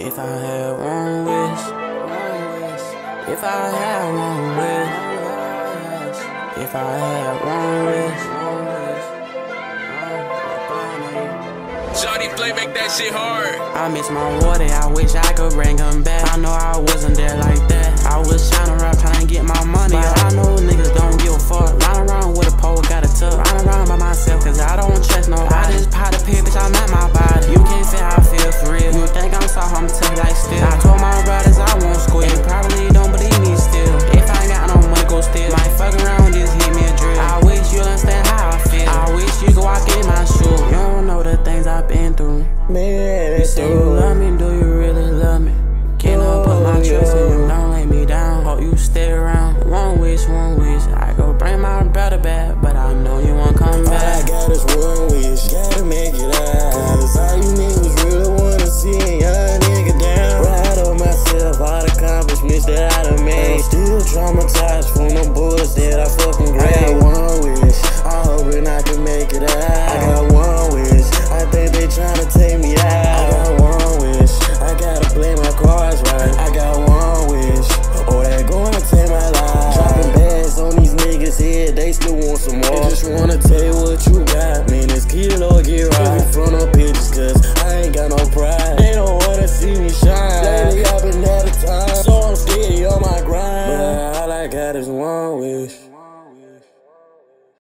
If I had one wish, if I had one wish, if I had one wish. Johnny Flay make that shit hard. I miss my water, I wish I could bring him back. I know I wasn't there like